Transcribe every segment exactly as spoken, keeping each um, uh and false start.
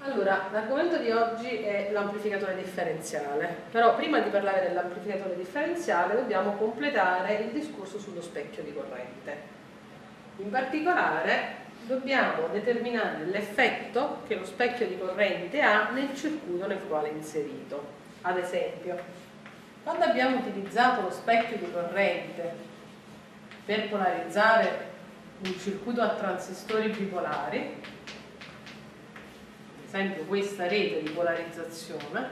Allora, l'argomento di oggi è l'amplificatore differenziale, però prima di parlare dell'amplificatore differenziale dobbiamo completare il discorso sullo specchio di corrente. In particolare dobbiamo determinare l'effetto che lo specchio di corrente ha nel circuito nel quale è inserito. Ad esempio, quando abbiamo utilizzato lo specchio di corrente per polarizzare un circuito a transistori bipolari, ad esempio questa rete di polarizzazione,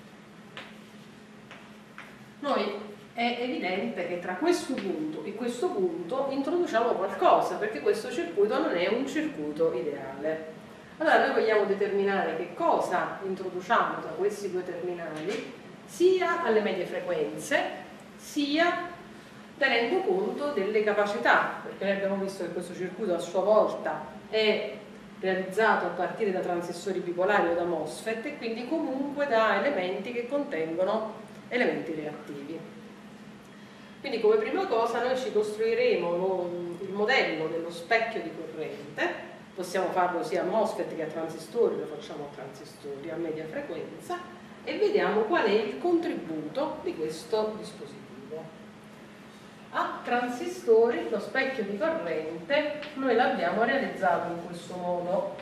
noi è evidente che tra questo punto e questo punto introduciamo qualcosa, perché questo circuito non è un circuito ideale. Allora noi vogliamo determinare che cosa introduciamo tra questi due terminali, sia alle medie frequenze, sia tenendo conto delle capacità, perché noi abbiamo visto che questo circuito a sua volta è realizzato a partire da transistori bipolari o da MOSFET e quindi comunque da elementi che contengono elementi reattivi. Quindi come prima cosa noi ci costruiremo il modello dello specchio di corrente, possiamo farlo sia a MOSFET che a transistori, lo facciamo a transistori a media frequenza, e vediamo qual è il contributo di questo dispositivo. A transistori lo specchio di corrente noi l'abbiamo realizzato in questo modo.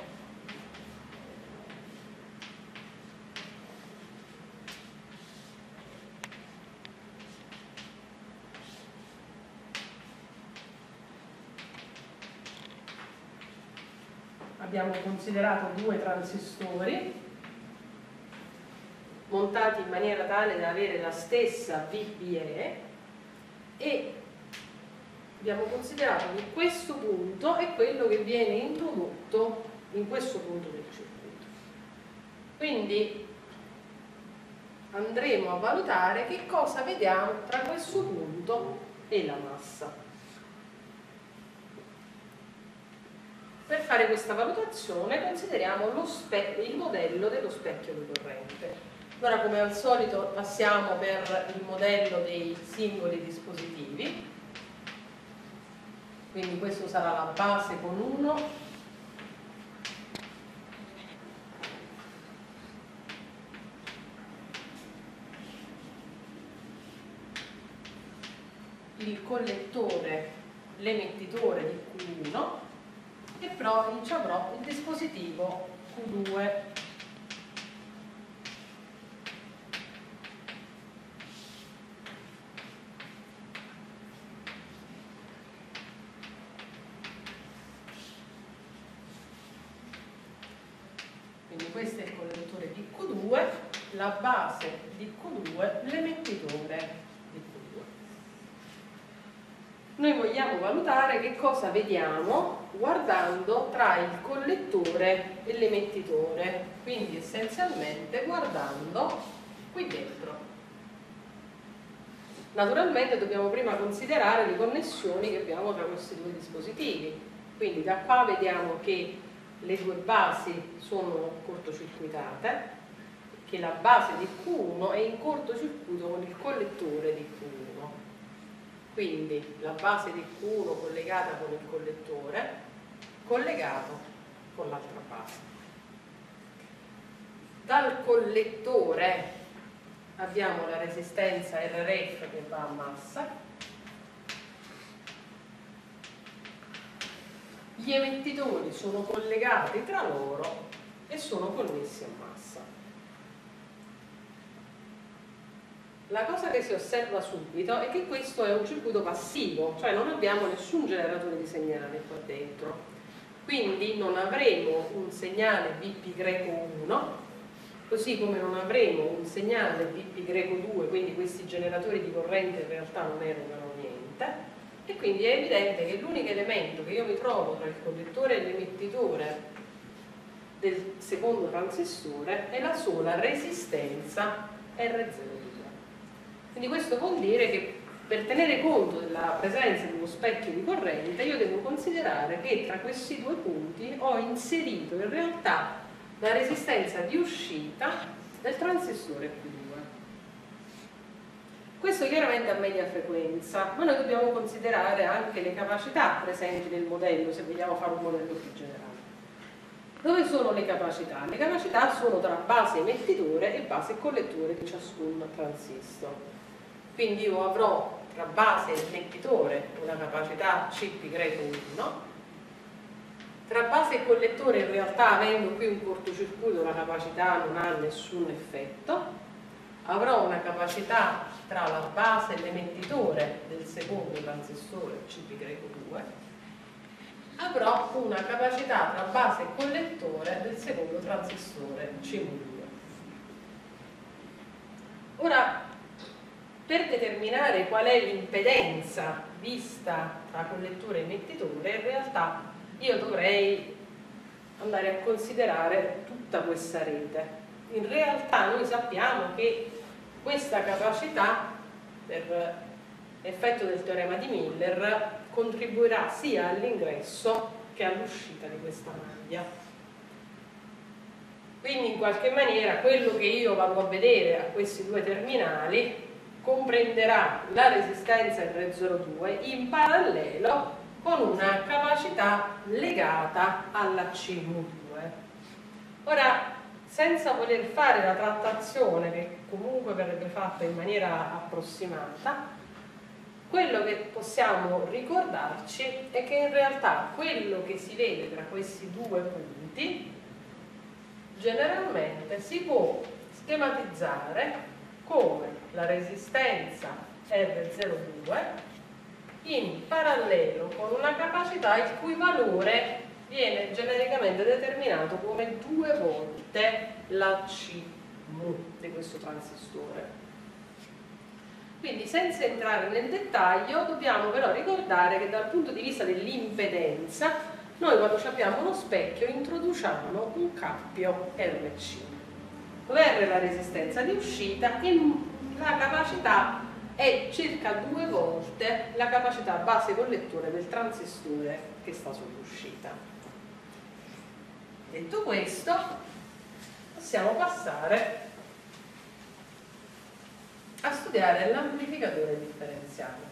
Abbiamo considerato due transistori montati in maniera tale da avere la stessa V B E e abbiamo considerato che questo punto è quello che viene introdotto in questo punto del circuito. Quindi andremo a valutare che cosa vediamo tra questo punto e la massa. Per fare questa valutazione consideriamo lo il modello dello specchio di corrente. Allora, come al solito, passiamo per il modello dei singoli dispositivi. Quindi questo sarà la base con uno, il collettore, l'emettitore di Q uno e poi ci avrò il dispositivo Q due. Questo è il collettore di Q due, la base di Q due, l'emettitore di Q due. Noi vogliamo valutare che cosa vediamo guardando tra il collettore e l'emettitore, quindi essenzialmente guardando qui dentro. Naturalmente dobbiamo prima considerare le connessioni che abbiamo tra questi due dispositivi, quindi da qua vediamo che le due basi sono cortocircuitate, che la base di Q uno è in cortocircuito con il collettore di Q uno. Quindi la base di Q uno collegata con il collettore, collegato con l'altra base. Dal collettore abbiamo la resistenza R R F che va a massa. Gli emettitori sono collegati tra loro e sono connessi a massa. La cosa che si osserva subito è che questo è un circuito passivo, cioè non abbiamo nessun generatore di segnale qua dentro. Quindi non avremo un segnale V P greco uno, così come non avremo un segnale V P greco due, quindi questi generatori di corrente in realtà non erogano niente. E quindi è evidente che l'unico elemento che io mi trovo tra il collettore e l'emettitore del secondo transistore è la sola resistenza R zero due. Quindi questo vuol dire che per tenere conto della presenza di uno specchio di corrente io devo considerare che tra questi due punti ho inserito in realtà la resistenza di uscita del transistore Q due. Questo chiaramente a media frequenza, ma noi dobbiamo considerare anche le capacità presenti nel modello, se vogliamo fare un modello più generale. Dove sono le capacità? Le capacità sono tra base emettitore e base collettore di ciascun transistor. Quindi io avrò tra base emettitore una capacità C pi greco uno, tra base e collettore, in realtà avendo qui un cortocircuito, la capacità non ha nessun effetto. Avrò una capacità tra la base e l'emettitore del secondo transistore C pi greco due. Avrò una capacità tra base e collettore del secondo transistore C mu due. Ora, per determinare qual è l'impedenza vista tra collettore e emettitore, in realtà io dovrei andare a considerare tutta questa rete. In realtà noi sappiamo che questa capacità, per effetto del teorema di Miller, contribuirà sia all'ingresso che all'uscita di questa maglia. Quindi in qualche maniera quello che io vado a vedere a questi due terminali comprenderà la resistenza R zero due in parallelo con una capacità legata alla C mu due. Ora, senza voler fare la trattazione, che comunque verrebbe fatta in maniera approssimata, quello che possiamo ricordarci è che in realtà quello che si vede tra questi due punti generalmente si può schematizzare come la resistenza R zero due in parallelo con una capacità il cui valore viene genericamente determinato come due volte la C mu di questo transistore. Quindi, senza entrare nel dettaglio, dobbiamo però ricordare che dal punto di vista dell'impedenza noi quando abbiamo uno specchio introduciamo un cappio R C, dove R è la resistenza di uscita e la capacità è circa due volte la capacità base collettore del transistore che sta sull'uscita. Detto questo, possiamo passare a studiare l'amplificatore differenziale.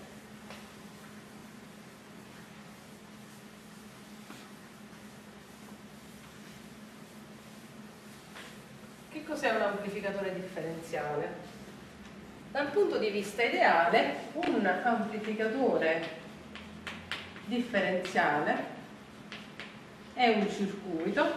Che cos'è un amplificatore differenziale? Dal punto di vista ideale, un amplificatore differenziale è un circuito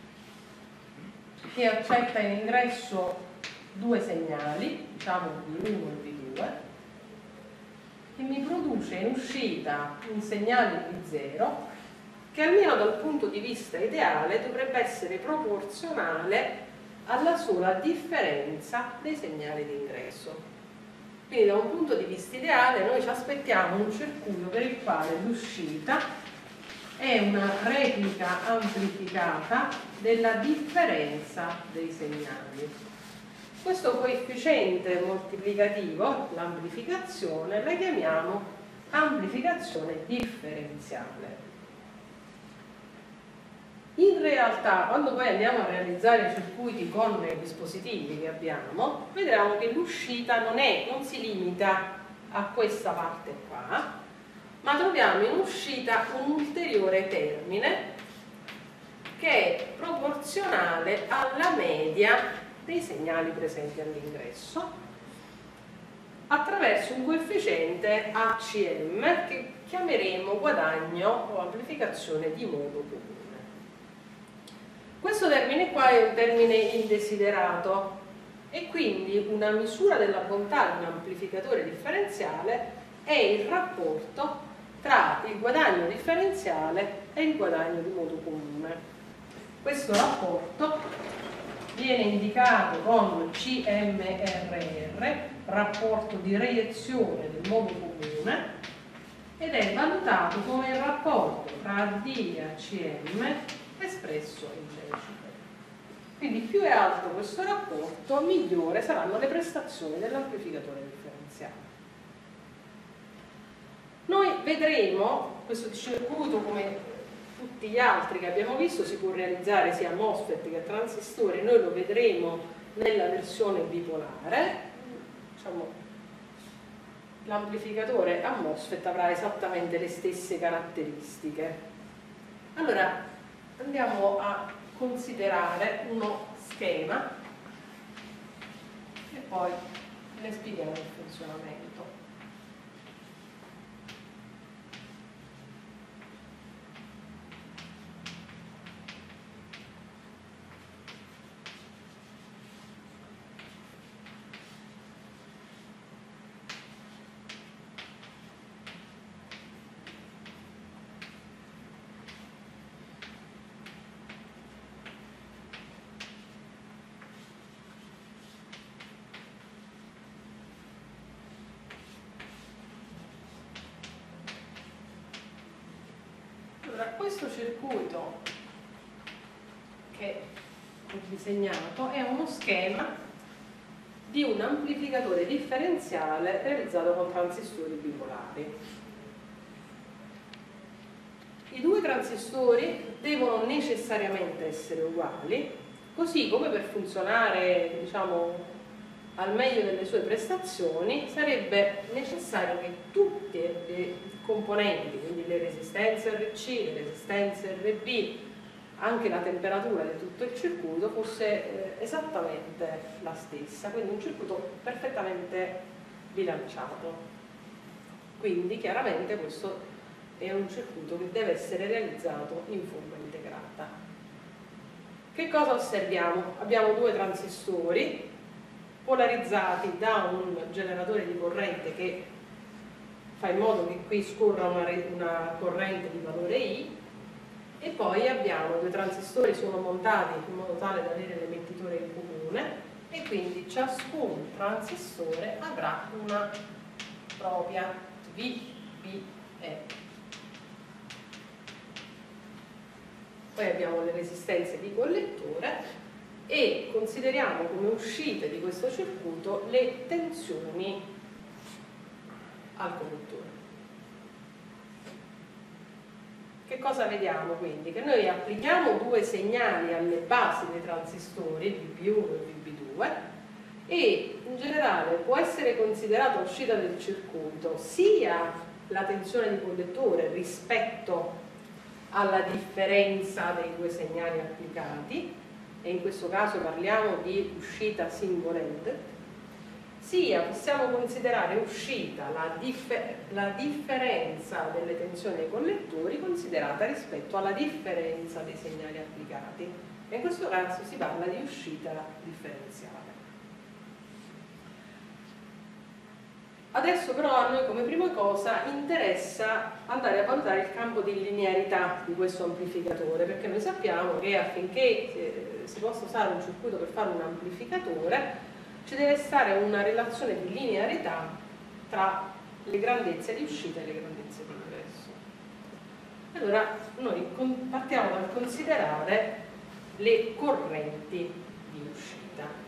che accetta in ingresso due segnali, diciamo V uno e V due, che mi produce in uscita un segnale V zero che almeno dal punto di vista ideale dovrebbe essere proporzionale alla sola differenza dei segnali di ingresso. Quindi da un punto di vista ideale noi ci aspettiamo un circuito per il quale l'uscita è una replica amplificata della differenza dei segnali. Questo coefficiente moltiplicativo, l'amplificazione, la chiamiamo amplificazione differenziale. In realtà, quando poi andiamo a realizzare i circuiti con i dispositivi che abbiamo, vedremo che l'uscita non, è, non si limita a questa parte qua, ma troviamo in uscita un ulteriore termine che è proporzionale alla media dei segnali presenti all'ingresso attraverso un coefficiente A C M che chiameremo guadagno o amplificazione di modo comune. Questo termine qua è un termine indesiderato e quindi una misura della bontà di un amplificatore differenziale è il rapporto tra il guadagno differenziale e il guadagno di modo comune. Questo rapporto viene indicato con C M R R, rapporto di reiezione del modo comune, ed è valutato come il rapporto tra A D e A C M espresso in decibel. Quindi più è alto questo rapporto, migliore saranno le prestazioni dell'amplificatore differenziale. Noi vedremo questo circuito, come tutti gli altri che abbiamo visto, si può realizzare sia a MOSFET che a transistori. Noi lo vedremo nella versione bipolare. Diciamo, l'amplificatore a MOSFET avrà esattamente le stesse caratteristiche. Allora, andiamo a considerare uno schema e poi ne spieghiamo il funzionamento. Questo circuito che ho disegnato è uno schema di un amplificatore differenziale realizzato con transistori bipolari. I due transistori devono necessariamente essere uguali, così come per funzionare, diciamo, al meglio delle sue prestazioni sarebbe necessario che tutte le componenti, quindi le resistenze R C, le resistenze R B, anche la temperatura di tutto il circuito fosse eh, esattamente la stessa, quindi un circuito perfettamente bilanciato. Quindi chiaramente questo è un circuito che deve essere realizzato in forma integrata. Che cosa osserviamo? Abbiamo due transistori polarizzati da un generatore di corrente che fa in modo che qui scorra una, una corrente di valore I, e poi abbiamo due transistori sono montati in modo tale da avere l'emettitore in comune, e quindi ciascun transistore avrà una propria V B E. Poi abbiamo le resistenze di collettore e consideriamo come uscite di questo circuito le tensioni al collettore. Che cosa vediamo quindi? Che noi applichiamo due segnali alle basi dei transistori, V B uno e V B due, e in generale può essere considerata uscita del circuito sia la tensione di collettore rispetto alla differenza dei due segnali applicati, e in questo caso parliamo di uscita single end, sia possiamo considerare uscita la, differ la differenza delle tensioni ai collettori considerata rispetto alla differenza dei segnali applicati, e in questo caso si parla di uscita differenziale. Adesso però a noi come prima cosa interessa andare a valutare il campo di linearità di questo amplificatore, perché noi sappiamo che affinché si possa usare un circuito per fare un amplificatore ci deve stare una relazione di linearità tra le grandezze di uscita e le grandezze di ingresso. Allora noi partiamo dal considerare le correnti di uscita.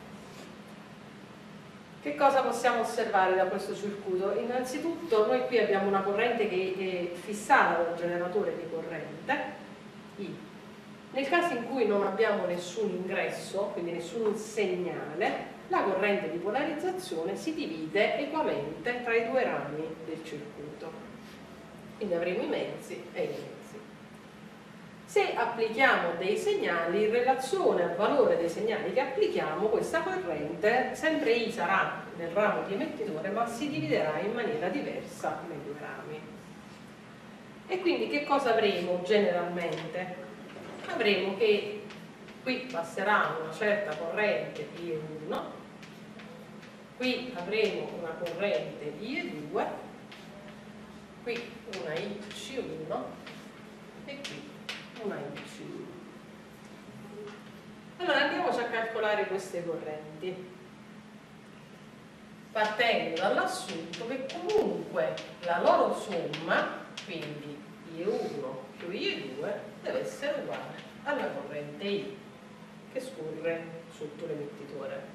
Che cosa possiamo osservare da questo circuito? Innanzitutto noi qui abbiamo una corrente che è fissata dal generatore di corrente I. Nel caso in cui non abbiamo nessun ingresso, quindi nessun segnale, la corrente di polarizzazione si divide equamente tra i due rami del circuito. Quindi avremo i mezzi e i mezzi. Se applichiamo dei segnali, in relazione al valore dei segnali che applichiamo, questa corrente sempre I sarà nel ramo di emettitore, ma si dividerà in maniera diversa nei due rami. E quindi che cosa avremo generalmente? Avremo che qui passerà una certa corrente I E uno, qui avremo una corrente I E due, qui una I C uno e qui una I C uno. Allora andiamoci a calcolare queste correnti, partendo dall'assunto che comunque la loro somma, quindi I E uno più I E due, deve essere uguale alla corrente I che scorre sotto l'emettitore.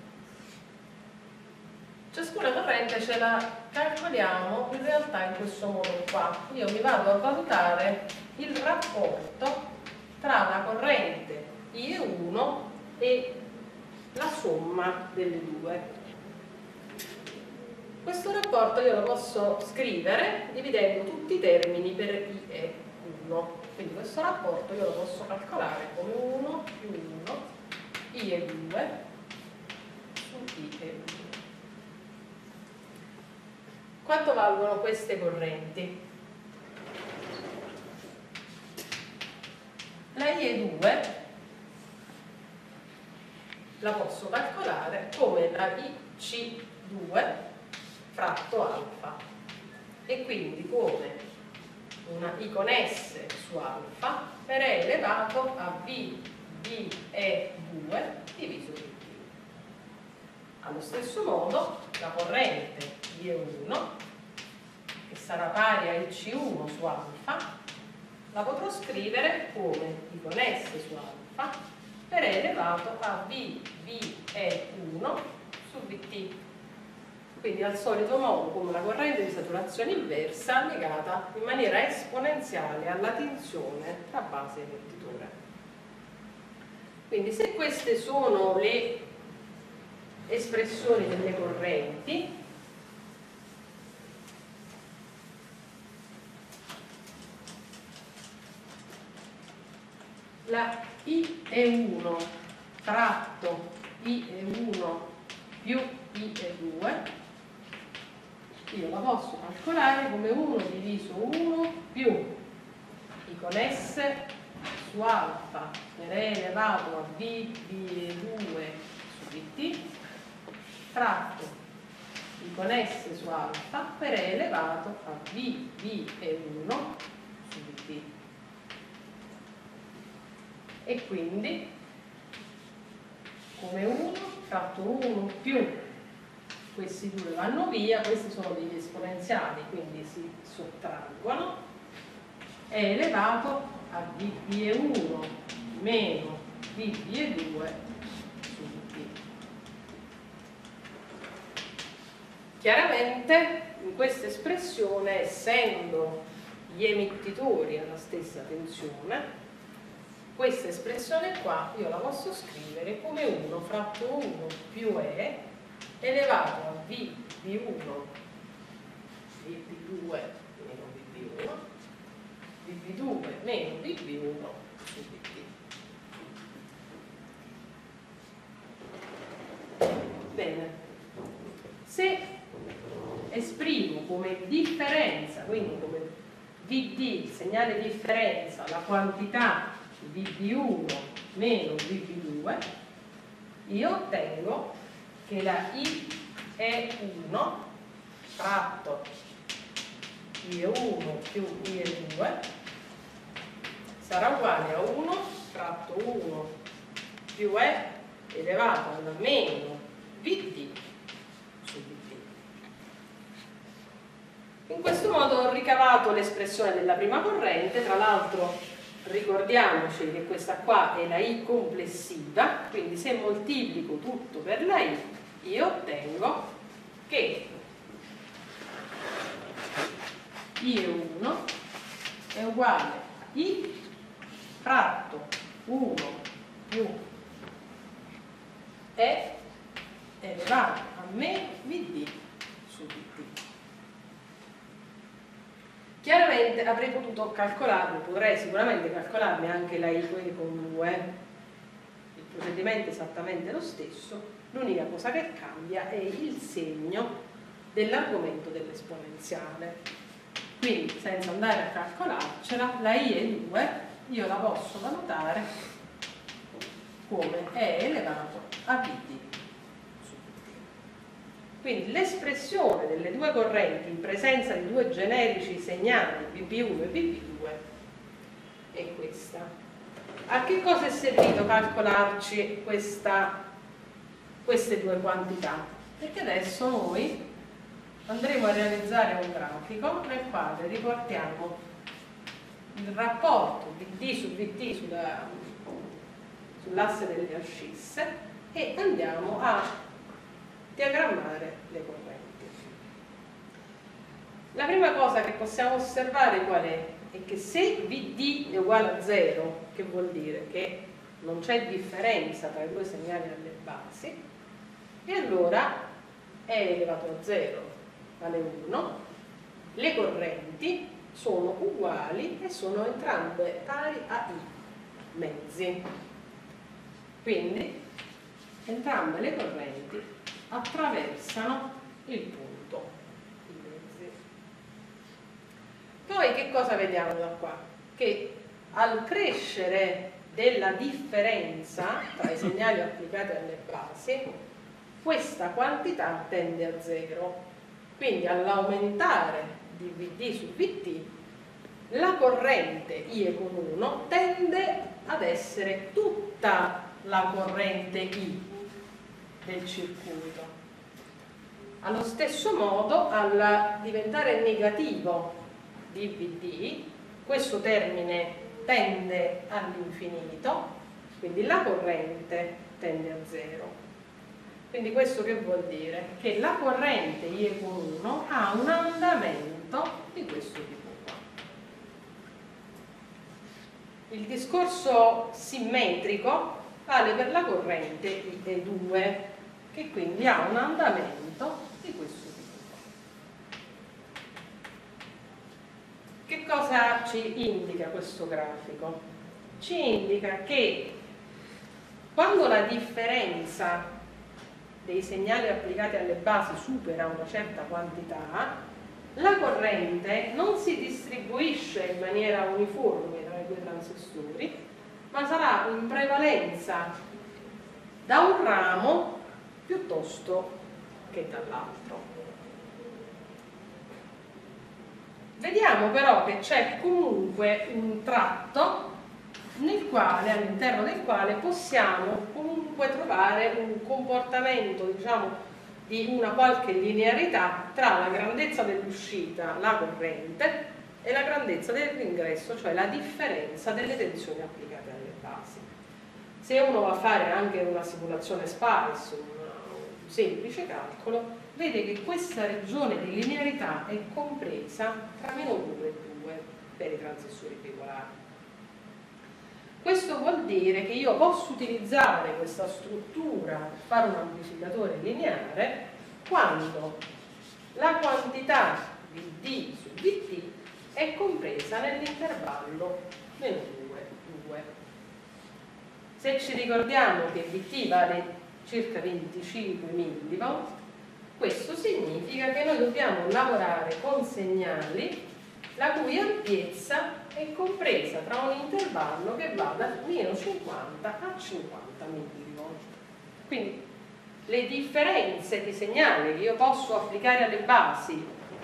Ciascuna corrente ce la calcoliamo in realtà in questo modo qua. Io mi vado a valutare il rapporto tra la corrente I E uno e la somma delle due. Questo rapporto io lo posso scrivere dividendo tutti i termini per I E uno. Quindi questo rapporto io lo posso calcolare come uno più uno, I e due su I e uno. Quanto valgono queste correnti? La I E due la posso calcolare come la I C due fratto alfa e quindi come una I con S su alfa per E elevato a V B E due diviso per T. Allo stesso modo la corrente I E uno, che sarà pari a I C uno su alfa, la potrò scrivere come I con S su alfa per E elevato a V B E uno su V T. Quindi al solito modo, come la corrente di saturazione inversa legata in maniera esponenziale alla tensione tra base e invertitore. Quindi se queste sono le espressioni delle correnti, la I E uno fratto I E uno più I E due io la posso calcolare come uno diviso uno più I con S su alfa per E elevato a V B E due su V T fratto I con S su alfa per E elevato a V B E uno su V T. E quindi come uno fratto uno più questi due vanno via, questi sono degli esponenziali, quindi si sottraggono, è elevato a V B E uno meno V B E due su V T. Chiaramente in questa espressione, essendo gli emettitori alla stessa tensione, questa espressione qua io la posso scrivere come uno fratto uno più E elevato a V B uno V B due meno V B uno V B due meno V B uno su V T. Bene, se esprimo come differenza, quindi come V D, il segnale differenza, la quantità V B uno meno V B due, io ottengo che la I E uno fratto I E uno più I E due sarà uguale a uno fratto uno più E elevato alla meno V D su V T. In questo modo ho ricavato l'espressione della prima corrente. Tra l'altro ricordiamoci che questa qua è la I complessiva, quindi se moltiplico tutto per la I io ottengo che I E uno è uguale a I fratto uno più E elevato a meno V D su V T. Chiaramente avrei potuto calcolarmi, potrei sicuramente calcolarmi anche la I con due, il procedimento è esattamente lo stesso, l'unica cosa che cambia è il segno dell'argomento dell'esponenziale. Quindi senza andare a calcolarcela, la I E due io la posso valutare come E elevato a V D. Quindi l'espressione delle due correnti in presenza di due generici segnali V B uno e V B due è questa. A che cosa è servito calcolarci questa, queste due quantità? Perché adesso noi andremo a realizzare un grafico nel quale riportiamo il rapporto V D su V T sulla, sull'asse delle ascisse e andiamo a diagrammare le correnti. La prima cosa che possiamo osservare qual è? È che se V D è uguale a zero, che vuol dire che non c'è differenza tra i due segnali alle basi, e allora E elevato a zero vale uno, le correnti sono uguali e sono entrambe pari a I mezzi. Quindi entrambe le correnti attraversano il punto I mezzi. Poi che cosa vediamo da qua? Che al crescere della differenza tra i segnali applicati alle basi, questa quantità tende a zero. Quindi all'aumentare di V D su V T, la corrente I con uno tende ad essere tutta la corrente I del circuito. Allo stesso modo, al diventare negativo di V D, questo termine tende all'infinito, quindi la corrente tende a zero. Quindi questo che vuol dire? Che la corrente I con uno ha un andamento di questo tipo qua. Il discorso simmetrico vale per la corrente I E due, che quindi ha un andamento di questo tipo qua. Che cosa ci indica questo grafico? Ci indica che quando la differenza dei segnali applicati alle basi supera una certa quantità, la corrente non si distribuisce in maniera uniforme tra i due transistori, ma sarà in prevalenza da un ramo piuttosto che dall'altro. Vediamo però che c'è comunque un tratto nel quale, all'interno del quale possiamo comunque trovare un comportamento, diciamo, di una qualche linearità tra la grandezza dell'uscita, la corrente, e la grandezza dell'ingresso, cioè la differenza delle tensioni applicate alle basi. Se uno va a fare anche una simulazione SPICE, un semplice calcolo, vede che questa regione di linearità è compresa tra meno due e due per i transistori bipolari. Questo vuol dire che io posso utilizzare questa struttura per fare un amplificatore lineare quando la quantità di D su V T è compresa nell'intervallo meno due, due. Se ci ricordiamo che V T vale circa venticinque millivolt, questo significa che noi dobbiamo lavorare con segnali la cui ampiezza è compresa tra un intervallo che va da meno cinquanta a cinquanta millivolt. Quindi le differenze di segnale che io posso applicare alle basi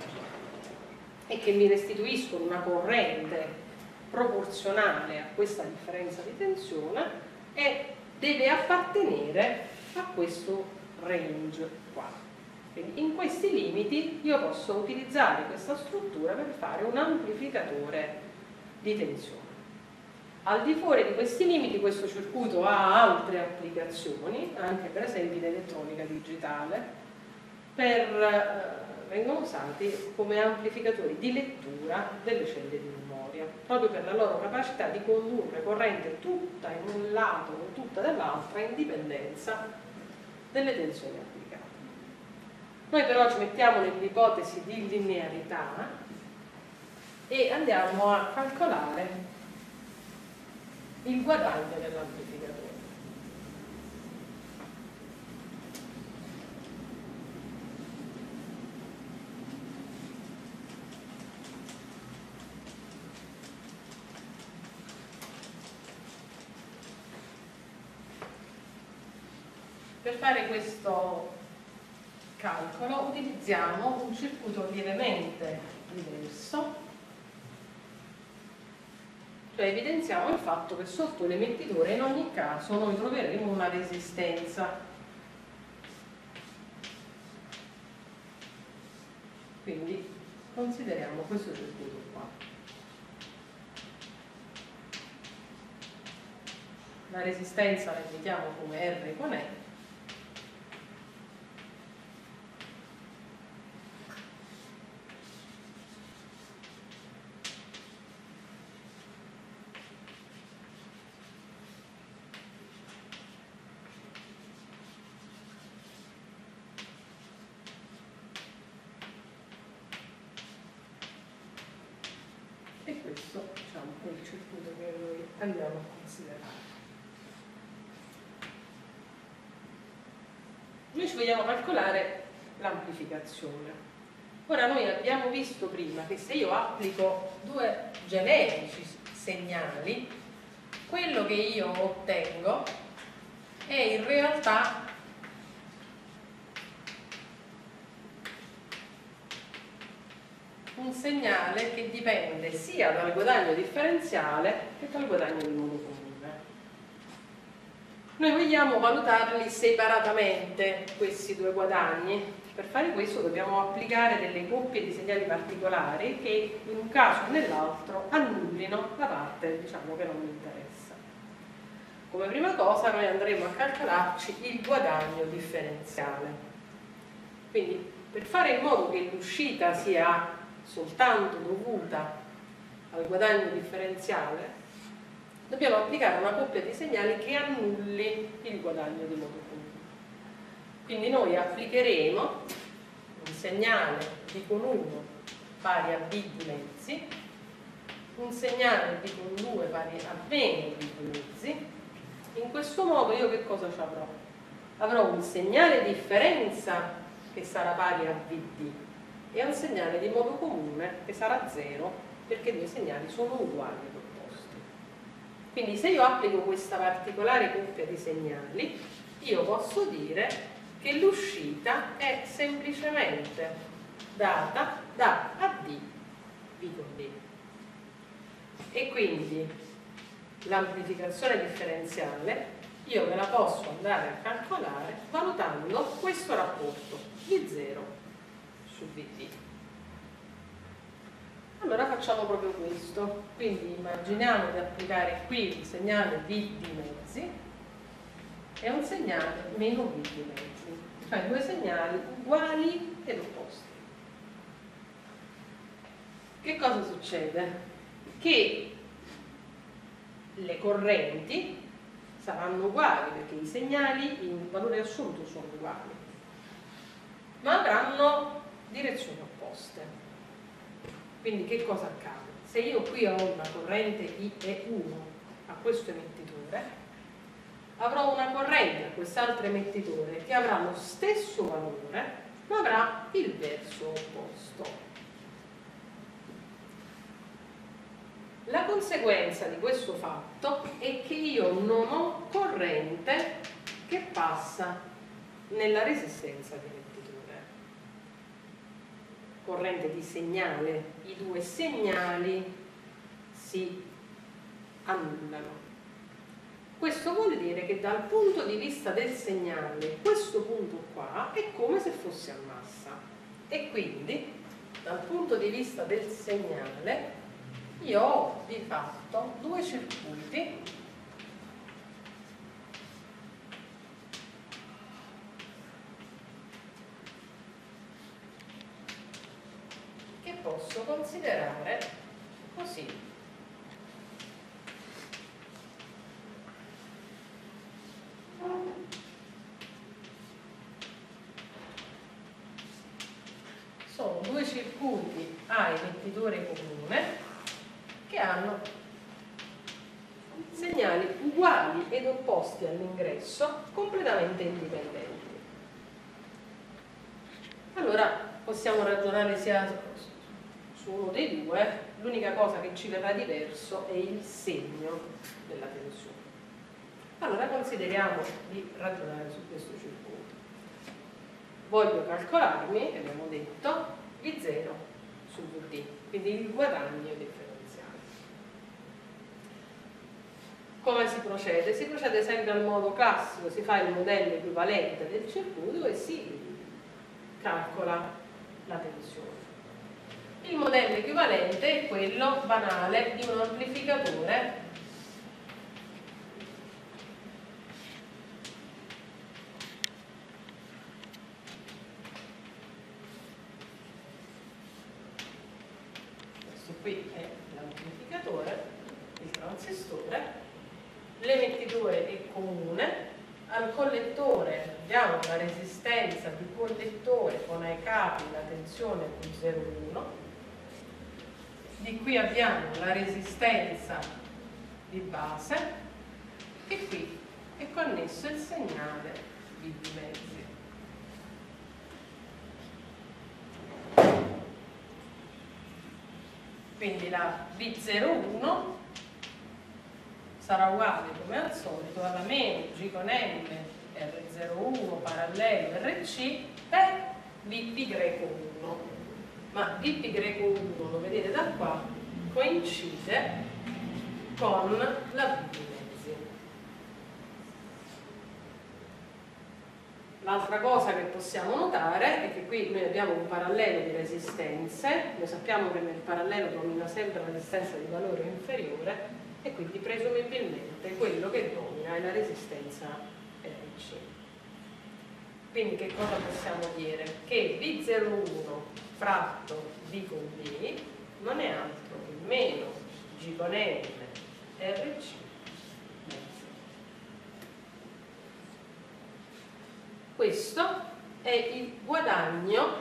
e che mi restituiscono una corrente proporzionale a questa differenza di tensione e deve appartenere a questo range qua. Quindi in questi limiti io posso utilizzare questa struttura per fare un amplificatore di tensione. Al di fuori di questi limiti questo circuito ha altre applicazioni, anche per esempio in elettronica digitale, per, eh, vengono usati come amplificatori di lettura delle celle di memoria, proprio per la loro capacità di condurre corrente tutta in un lato o tutta dall'altra in dipendenza delle tensioni applicate. Noi però ci mettiamo nell'ipotesi di linearità e andiamo a calcolare il guadagno dell'amplificatore. Per fare questo calcolo utilizziamo un circuito lievemente diverso, cioè evidenziamo il fatto che sotto l'emettitore in ogni caso noi troveremo una resistenza. Quindi consideriamo questo circuito qua. La resistenza la indichiamo come R con E. questo, diciamo, è il circuito che noi andiamo a considerare. Noi ci vogliamo calcolare l'amplificazione. Ora noi abbiamo visto prima che se io applico due generici segnali, quello che io ottengo è in realtà un segnale che dipende sia dal guadagno differenziale che dal guadagno di modo comune. Noi vogliamo valutarli separatamente questi due guadagni. Per fare questo dobbiamo applicare delle coppie di segnali particolari che in un caso o nell'altro annullino la parte, diciamo, che non mi interessa. Come prima cosa noi andremo a calcolarci il guadagno differenziale. Quindi per fare in modo che l'uscita sia soltanto dovuta al guadagno differenziale, dobbiamo applicare una coppia di segnali che annulli il guadagno di modo comune. Quindi noi applicheremo un segnale d con uno pari a b di mezzi, un segnale d con due pari a meno b di mezzi. In questo modo io che cosa ci avrò? Avrò un segnale differenza che sarà pari a vd e un segnale di modo comune che sarà zero, perché i due segnali sono uguali ed opposti. Quindi se io applico questa particolare coppia di segnali, io posso dire che l'uscita è semplicemente data da A D B con D. E quindi l'amplificazione differenziale io me la posso andare a calcolare valutando questo rapporto V zero su V D. Allora facciamo proprio questo. Quindi immaginiamo di applicare qui il segnale V di mezzi e un segnale meno V di mezzi, cioè due segnali uguali ed opposti. Che cosa succede? Che le correnti saranno uguali perché i segnali in valore assoluto sono uguali, ma avranno direzioni opposte. Quindi che cosa accade? Se io qui ho una corrente I E uno a questo emettitore, avrò una corrente a quest'altro emettitore che avrà lo stesso valore ma avrà il verso opposto. La conseguenza di questo fatto è che io non ho corrente che passa nella resistenza dell'emettitore, corrente di segnale, i due segnali si annullano. Questo vuol dire che dal punto di vista del segnale questo punto qua è come se fosse a massa e quindi dal punto di vista del segnale io ho di fatto due circuiti che posso considerare così. Sono due circuiti a emettitore comune che hanno segnali uguali ed opposti all'ingresso, completamente indipendenti. Allora possiamo ragionare sia su uno dei due, l'unica cosa che ci verrà diverso è il segno della tensione. Allora consideriamo di ragionare su questo circuito. Voglio calcolarmi, abbiamo detto, V zero su V D, quindi il guadagno differenziale. Come si procede? Si procede sempre al modo classico, si fa il modello equivalente del circuito e si calcola la tensione. Il modello equivalente è quello banale di un amplificatore questo qui è l'amplificatore, il transistore, l'emettitore è comune, al collettore abbiamo la resistenza di collettore con ai capi la tensione Q zero uno, di qui abbiamo la resistenza di base e qui è connesso il segnale V di mezzi. Quindi la V zero uno sarà uguale come al solito alla meno G con M R zero uno parallelo R C per V P greco uno. Ma V P greco uno, lo vedete da qua, coincide con la V di mezzi. L'altra cosa che possiamo notare è che qui noi abbiamo un parallelo di resistenze, noi sappiamo che nel parallelo domina sempre la resistenza di valore inferiore e quindi presumibilmente quello che domina è la resistenza R C. Quindi che cosa possiamo dire? Che V zero uno fratto V con V non è altro che meno G con M R C mezzi. Questo è il guadagno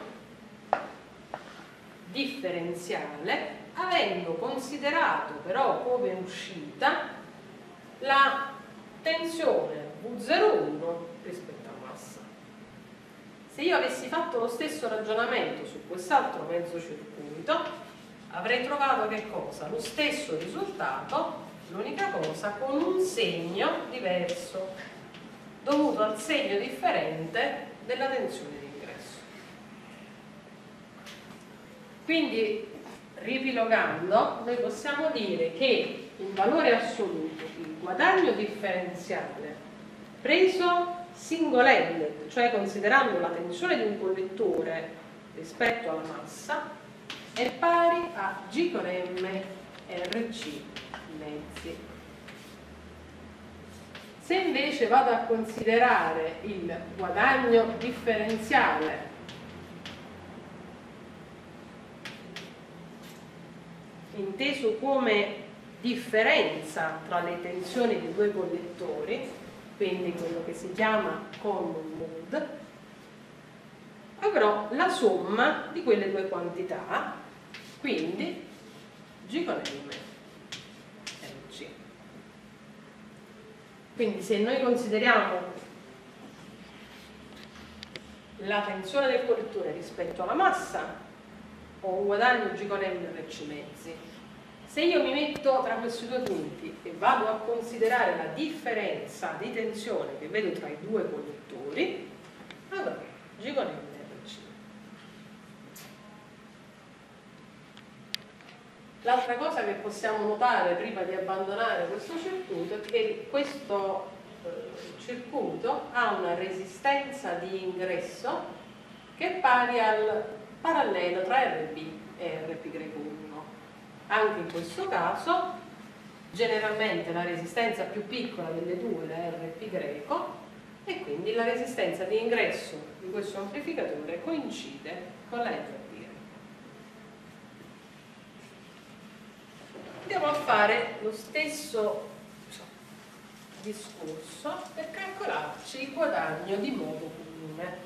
differenziale avendo considerato però come uscita la tensione V zero uno rispetto alla massa. Se io avessi fatto lo stesso ragionamento su quest'altro mezzo circuito, avrei trovato che cosa? Lo stesso risultato, l'unica cosa con un segno diverso, dovuto al segno differente della tensione di ingresso. Quindi, ripilogando, noi possiamo dire che in valore assoluto il guadagno differenziale preso single-ended, cioè considerando la tensione di un collettore rispetto alla massa, è pari a G con M R C mezzi. Se invece vado a considerare il guadagno differenziale inteso come differenza tra le tensioni dei due collettori, quindi quello che si chiama common mode, avrò la somma di quelle due quantità, quindi G con M R C. Quindi se noi consideriamo la tensione del collettore rispetto alla massa, ho un guadagno G con M R C mezzi. Se io mi metto tra questi due punti e vado a considerare la differenza di tensione che vedo tra i due collettori, avrò G con M R C. L'altra cosa che possiamo notare prima di abbandonare questo circuito è che questo eh, circuito ha una resistenza di ingresso che è pari al parallelo tra R B e R P greco uno. Anche in questo caso, generalmente la resistenza più piccola delle due è la R P greco e quindi la resistenza di ingresso di questo amplificatore coincide con la R P. Andiamo a fare lo stesso discorso per calcolarci il guadagno di modo comune.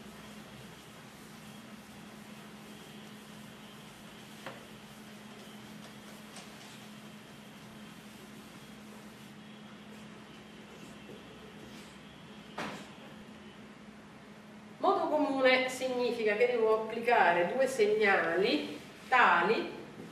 Modo comune significa che devo applicare due segnali tali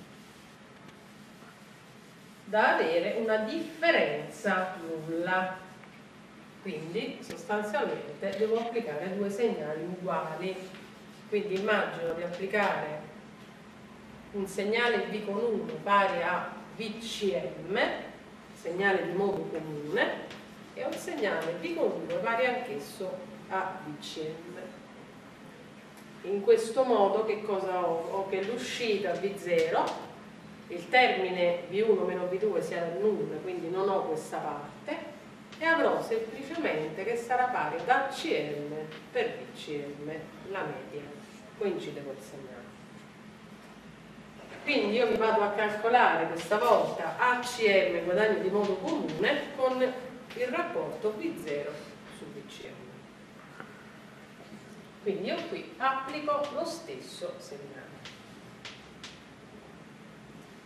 da avere una differenza nulla. Quindi sostanzialmente devo applicare due segnali uguali. Quindi immagino di applicare un segnale V con uno pari a V C M, segnale di modo comune, e un segnale V con uno pari anch'esso a V C M. In questo modo che cosa ho? Ho che l'uscita V zero, il termine V uno meno V due sia nulla, quindi non ho questa parte, e avrò semplicemente che sarà pari ad A C M per V C M, la media, coincide col segnale. Quindi io mi vado a calcolare questa volta A C M, guadagno di modo comune, con il rapporto V zero su V C M. Quindi io qui applico lo stesso segnale.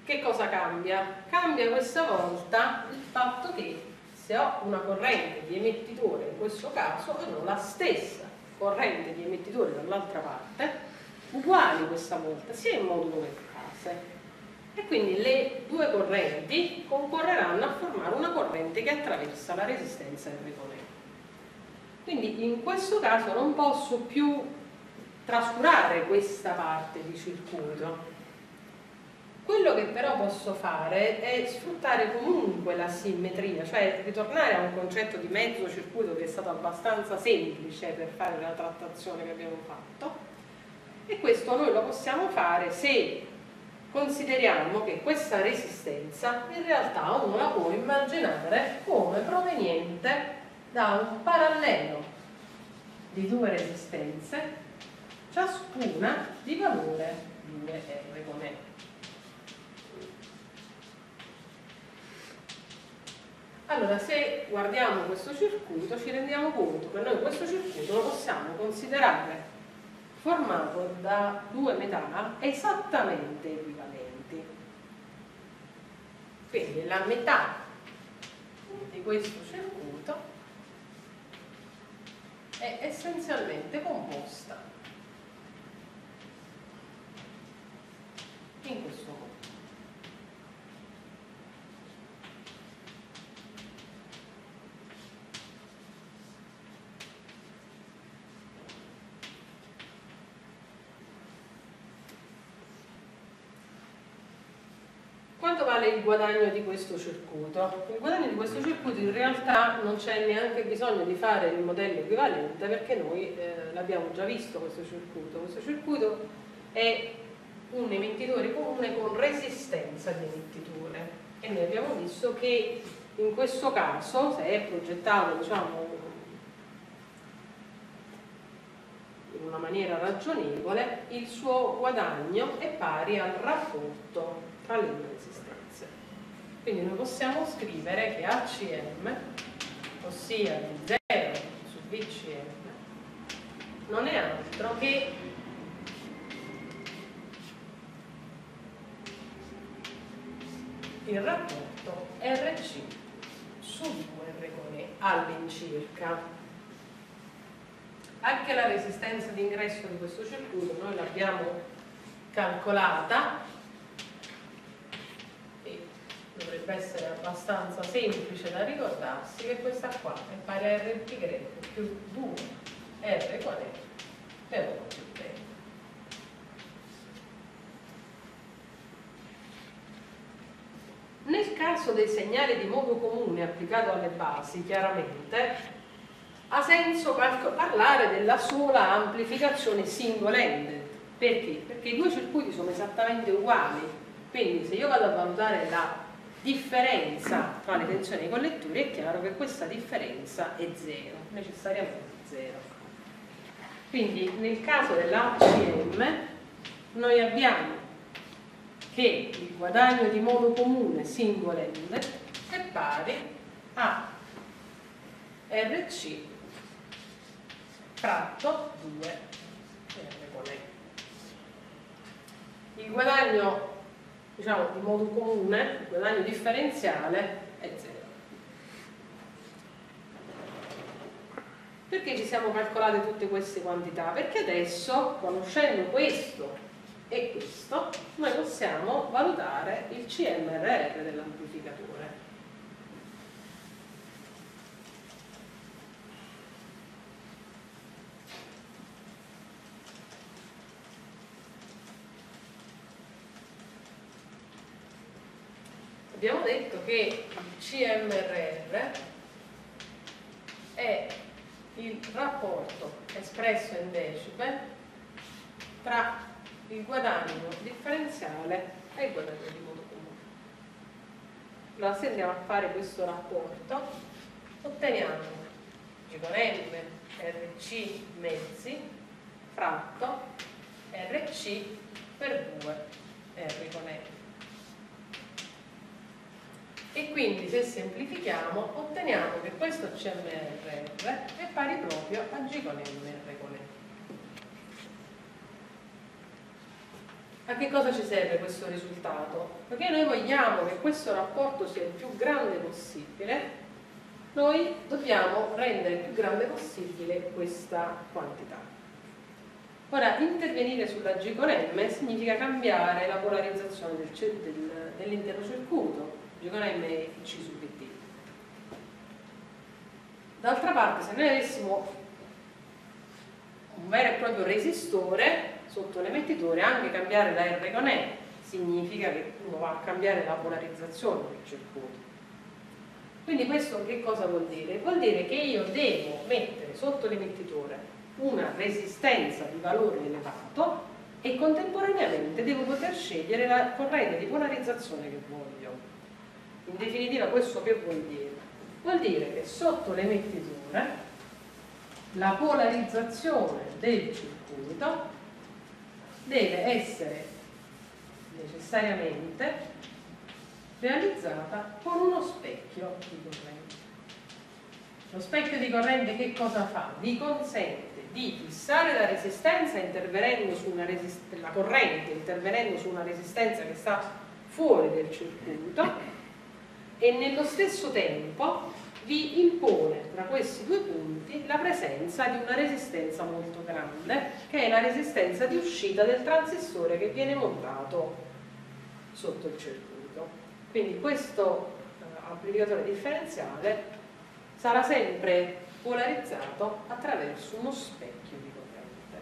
che cosa cambia? Cambia questa volta il fatto che se ho una corrente di emettitore, in questo caso avrò la stessa corrente di emettitore dall'altra parte, uguali questa volta, sia in modulo che fase. E quindi le due correnti concorreranno a formare una corrente che attraversa la resistenza R con E. Quindi in questo caso non posso più trascurare questa parte di circuito. Quello che però posso fare è sfruttare comunque la simmetria, cioè ritornare a un concetto di mezzo circuito che è stato abbastanza semplice per fare la trattazione che abbiamo fatto, e questo noi lo possiamo fare se consideriamo che questa resistenza in realtà uno la può immaginare come proveniente da un parallelo di due resistenze, ciascuna di valore due R con E. Allora, se guardiamo questo circuito ci rendiamo conto che noi questo circuito lo possiamo considerare formato da due metà esattamente equivalenti. Quindi la metà di questo circuito è essenzialmente composta in questo modo. Quanto vale il guadagno di questo circuito? Il guadagno di questo circuito in realtà non c'è neanche bisogno di fare il modello equivalente, perché noi eh, l'abbiamo già visto questo circuito. Questo circuito è un emettitore comune con resistenza di emettitore, e noi abbiamo visto che in questo caso, se è progettato diciamo in una maniera ragionevole, il suo guadagno è pari al rapporto tra le due resistenze. Quindi noi possiamo scrivere che A C M, ossia di zero su V C M, non è altro che il rapporto R C su due R con E all'incirca. Anche la resistenza d'ingresso di questo circuito noi l'abbiamo calcolata, dovrebbe essere abbastanza semplice da ricordarsi che questa qua è pari a R pi greco più due R con E per uno più tre. Nel caso dei segnali di modo comune applicato alle basi, chiaramente ha senso parlare della sola amplificazione single-ended. Perché? Perché i due circuiti sono esattamente uguali, quindi se io vado a valutare la differenza tra le tensioni dei collettori è chiaro che questa differenza è zero, necessariamente zero. Quindi nel caso dell'A C M noi abbiamo che il guadagno di modo comune single-ended è pari a R C fratto due R con E. Il guadagno diciamo di modo comune, il guadagno differenziale è zero. Perché ci siamo calcolate tutte queste quantità? Perché adesso, conoscendo questo e questo, noi possiamo valutare il C M R R dell'amplificatore. Abbiamo detto che il C M R R è il rapporto espresso in decibel tra il guadagno differenziale e il guadagno di modo comune. Allora, se andiamo a fare questo rapporto, otteniamo G con M R C mezzi fratto R C per due R con E. E quindi se semplifichiamo otteniamo che questo C M R R è pari proprio a G con M R con E. A che cosa ci serve questo risultato? Perché noi vogliamo che questo rapporto sia il più grande possibile, noi dobbiamo rendere il più grande possibile questa quantità. Ora, intervenire sulla G con M significa cambiare la polarizzazione del, del, dell'intero circuito. G con M è C su V T. D'altra parte, se noi avessimo un vero e proprio resistore sotto l'emettitore, anche cambiare la R con E significa che uno va a cambiare la polarizzazione del circuito. Quindi questo che cosa vuol dire? Vuol dire che io devo mettere sotto l'emettitore una resistenza di valore elevato e contemporaneamente devo poter scegliere la corrente di polarizzazione che voglio. In definitiva questo che vuol dire? Vuol dire che sotto l'emettitore la polarizzazione del circuito deve essere necessariamente realizzata con uno specchio di corrente. Lo specchio di corrente che cosa fa? Vi consente di fissare la resistenza intervenendo su una resistenza, la corrente intervenendo su una resistenza che sta fuori del circuito, e nello stesso tempo vi impone tra questi due punti la presenza di una resistenza molto grande, che è la resistenza di uscita del transistore che viene montato sotto il circuito. Quindi questo eh, amplificatore differenziale sarà sempre polarizzato attraverso uno specchio di corrente.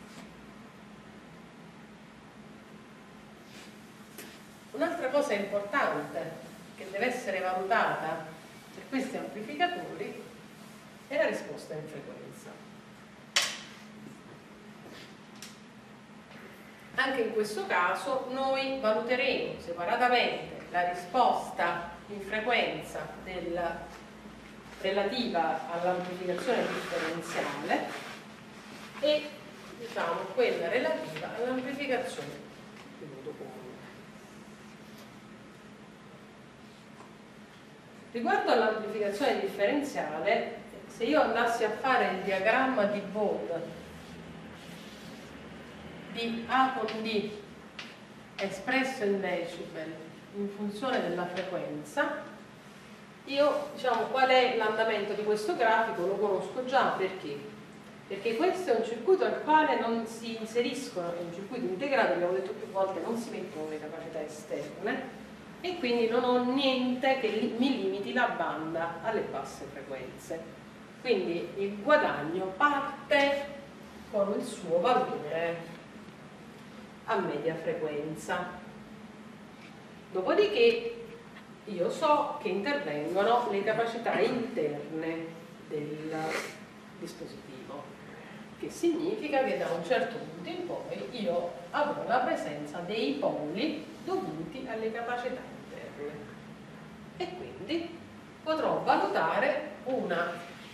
Un'altra cosa importante che deve essere valutata per questi amplificatori è la risposta in frequenza. Anche in questo caso noi valuteremo separatamente la risposta in frequenza della, relativa all'amplificazione differenziale e diciamo quella relativa all'amplificazione di modo comune. Riguardo all'amplificazione differenziale, se io andassi a fare il diagramma di Bode di A con D espresso in decibel in funzione della frequenza, io diciamo qual è l'andamento di questo grafico lo conosco già. Perché? Perché questo è un circuito al quale non si inseriscono, è un circuito integrato, abbiamo detto più volte, non si mettono le capacità esterne, e quindi non ho niente che mi limiti la banda alle basse frequenze. Quindi il guadagno parte con il suo valore a media frequenza. Dopodiché io so che intervengono le capacità interne del dispositivo, che significa che da un certo punto in poi io avrò la presenza dei poli dovuti alle capacità interne. E quindi potrò valutare una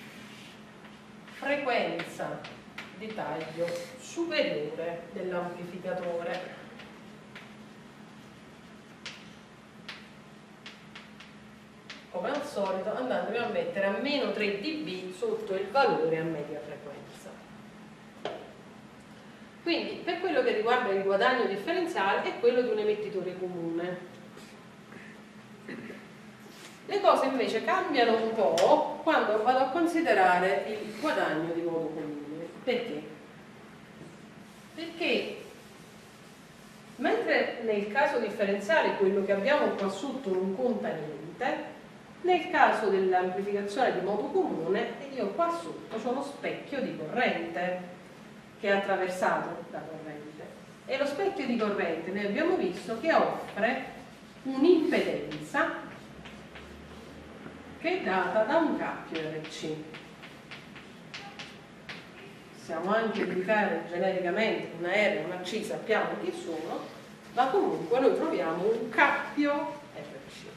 frequenza di taglio superiore dell'amplificatore. Come al solito andandomi a mettere a meno tre decibel sotto il valore a media frequenza. Quindi per quello che riguarda il guadagno differenziale è quello di un emettitore comune. Le cose invece cambiano un po' quando vado a considerare il guadagno di modo comune. Perché? Perché mentre nel caso differenziale quello che abbiamo qua sotto non conta niente, nel caso dell'amplificazione di modo comune io qua sotto ho lo specchio di corrente che è attraversato da corrente, e lo specchio di corrente noi abbiamo visto che offre un'impedenza che è data da un cappio R C. Possiamo anche indicare genericamente una R e una C, sappiamo chi sono, ma comunque noi troviamo un cappio R C.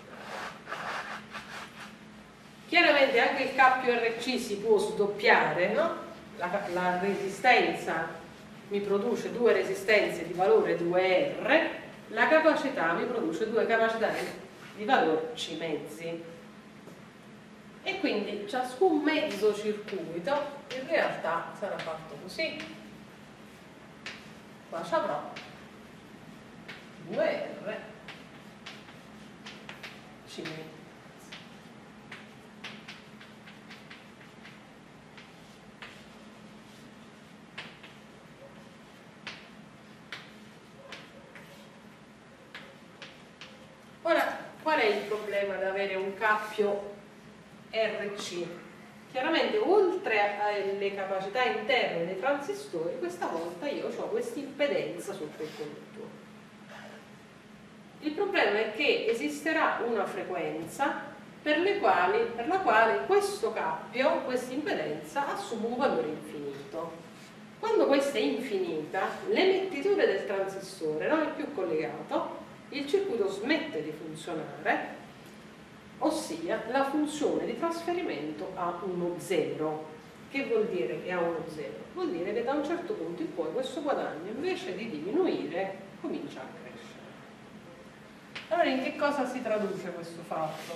Chiaramente anche il cappio R C si può sdoppiare, no? La, la resistenza mi produce due resistenze di valore due R, la capacità mi produce due capacità di valore C mezzi. E quindi ciascun mezzo circuito in realtà sarà fatto così. Qua ci avrò due R C meno. Ora, qual è il problema di avere un cappio R C? Chiaramente, oltre alle capacità interne dei transistori, questa volta io ho questa impedenza sotto il conduttore. Il problema è che esisterà una frequenza per, le quali, per la quale questo cappio, questa impedenza, assume un valore infinito. Quando questa è infinita, l'emettitore del transistore non è più collegato, il circuito smette di funzionare, ossia la funzione di trasferimento ha uno zero. Che vuol dire che ha uno zero? Vuol dire che da un certo punto in poi questo guadagno, invece di diminuire, comincia a crescere. Allora, in che cosa si traduce questo fatto?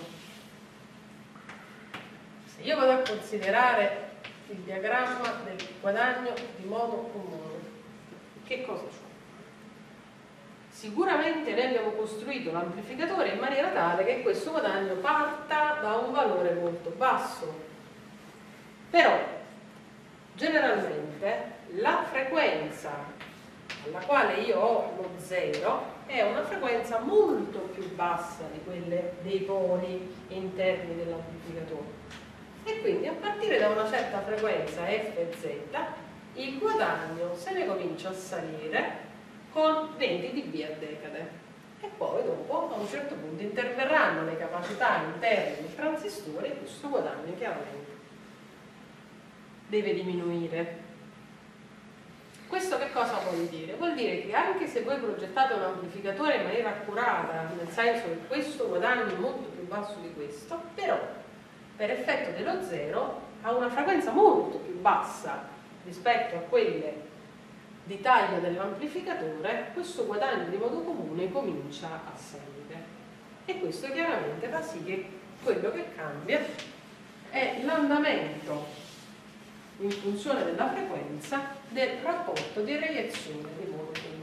Se io vado a considerare il diagramma del guadagno di modo comune, che cosa c'è? Sicuramente noi abbiamo costruito l'amplificatore in maniera tale che questo guadagno parta da un valore molto basso. Però, generalmente, la frequenza alla quale io ho lo zero è una frequenza molto più bassa di quelle dei poli interni dell'amplificatore. E quindi a partire da una certa frequenza F Z il guadagno se ne comincia a salire con venti dB a decade, e poi dopo a un certo punto interverranno le capacità interne del transistore e questo guadagno chiaramente deve diminuire. Questo che cosa vuol dire? Vuol dire che anche se voi progettate un amplificatore in maniera accurata, nel senso che questo guadagno è molto più basso di questo, però per effetto dello zero ha una frequenza molto più bassa rispetto a quelle di taglio dell'amplificatore, questo guadagno di modo comune comincia a salire. E questo chiaramente fa sì che quello che cambia è l'andamento in funzione della frequenza del rapporto di reiezione di modo comune.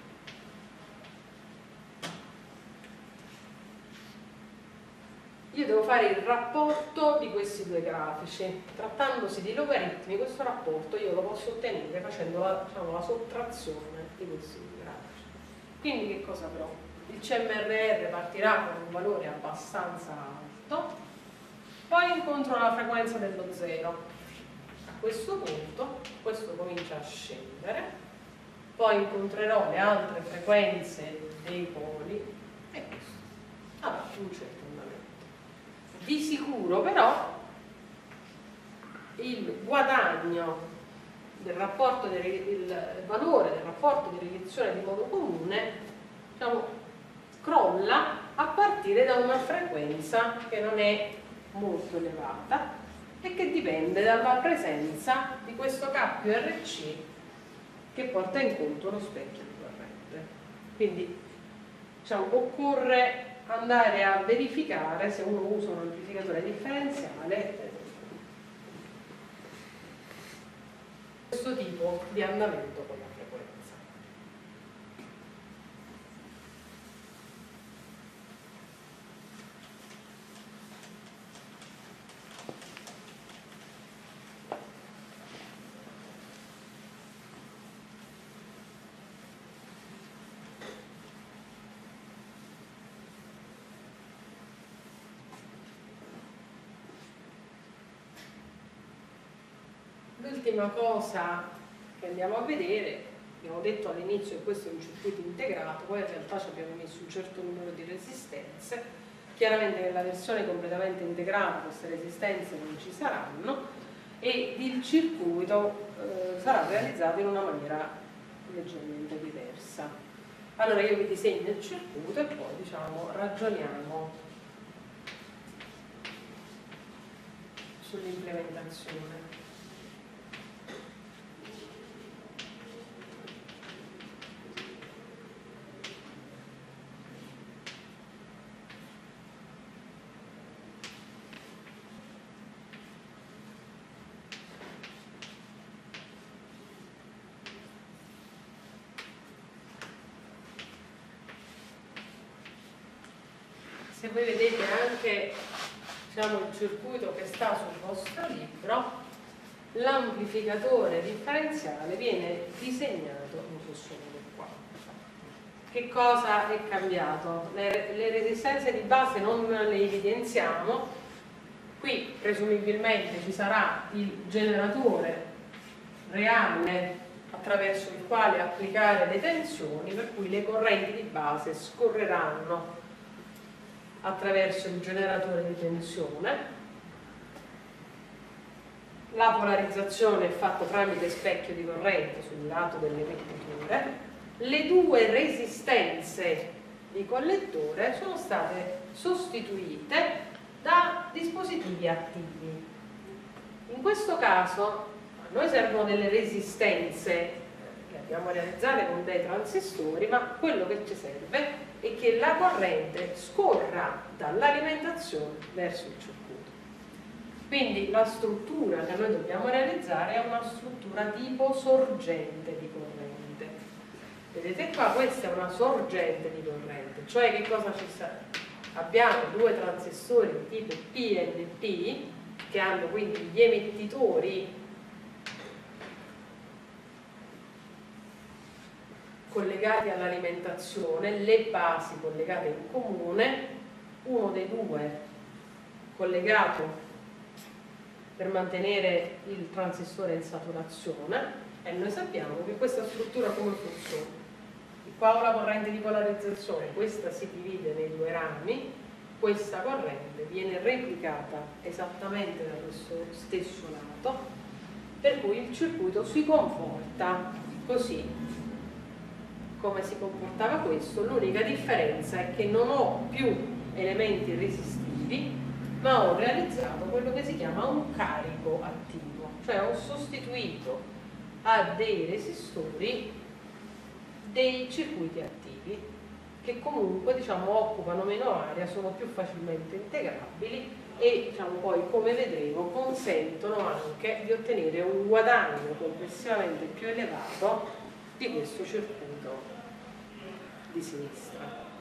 Io devo fare il rapporto di questi due grafici. Trattandosi di logaritmi, questo rapporto io lo posso ottenere facendo la, diciamo, la sottrazione di questi due grafici. Quindi che cosa avrò? Il C M R R partirà con un valore abbastanza alto, poi incontro la frequenza dello zero. A questo punto questo comincia a scendere, poi incontrerò le altre frequenze dei poli e questo avrà un certo andamento. Di sicuro però il guadagno del rapporto di, il valore del rapporto di reiezione di modo comune, diciamo, crolla a partire da una frequenza che non è molto elevata e che dipende dalla presenza di questo cappio R C che porta in conto lo specchio di corrente. Quindi, diciamo, occorre andare a verificare se uno usa un amplificatore differenziale questo tipo di andamento con la frequenza. L'ultima cosa che andiamo a vedere, abbiamo detto all'inizio che questo è un circuito integrato, poi in realtà ci abbiamo messo un certo numero di resistenze, chiaramente nella versione completamente integrata queste resistenze non ci saranno e il circuito eh, sarà realizzato in una maniera leggermente diversa. Allora io vi disegno il circuito e poi, diciamo, ragioniamo sull'implementazione. se voi vedete anche, diciamo, il circuito che sta sul vostro libro, l'amplificatore differenziale viene disegnato in questo modo qua. Che cosa è cambiato? Le, le resistenze di base non le evidenziamo. Qui presumibilmente ci sarà il generatore reale attraverso il quale applicare le tensioni, per cui le correnti di base scorreranno attraverso il generatore di tensione. La polarizzazione è fatta tramite specchio di corrente sul lato delle mettiture. Le due resistenze di collettore sono state sostituite da dispositivi attivi. In questo caso a noi servono delle resistenze che abbiamo realizzate con dei transistori, ma quello che ci serve è che la corrente scorra dall'alimentazione verso il circuito. Quindi la struttura che noi dobbiamo realizzare è una struttura tipo sorgente di corrente. Vedete qua, questa è una sorgente di corrente, cioè che cosa ci sta? Abbiamo due transistori di tipo P N P che hanno quindi gli emettitori collegati all'alimentazione, le basi collegate in comune, uno dei due collegato per mantenere il transistore in saturazione, e noi sappiamo che questa struttura come funziona. Qua ho la corrente di polarizzazione, questa si divide nei due rami, questa corrente viene replicata esattamente da questo stesso lato, per cui il circuito si comporta così come si comportava questo. L'unica differenza è che non ho più elementi resistivi, ma ho realizzato quello che si chiama un carico attivo, cioè ho sostituito a dei resistori dei circuiti attivi che comunque, diciamo, occupano meno area, sono più facilmente integrabili e, diciamo, poi, come vedremo, consentono anche di ottenere un guadagno complessivamente più elevato di questo circuito di sinistra.